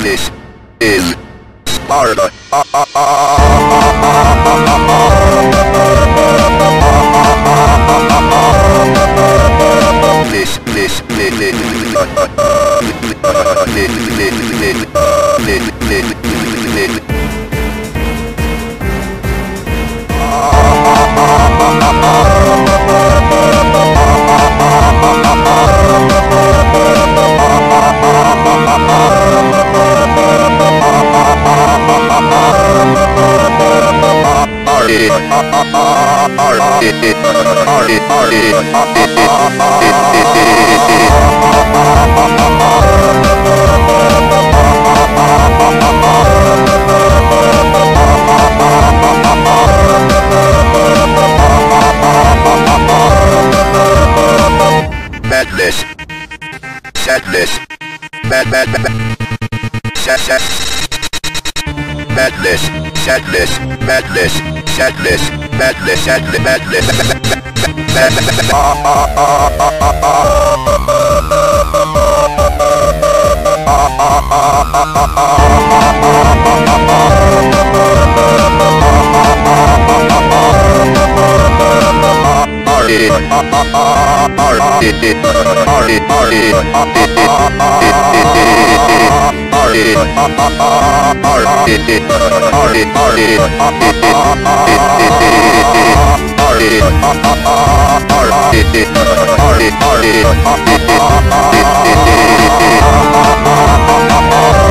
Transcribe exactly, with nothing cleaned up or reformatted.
This is Sparta. This, this, this, this, this, this, this, this. Madness, sadness, mad, mad, mad, sad, sad, madness, sadness, madness, sadness, madness, sadness, madness, Party,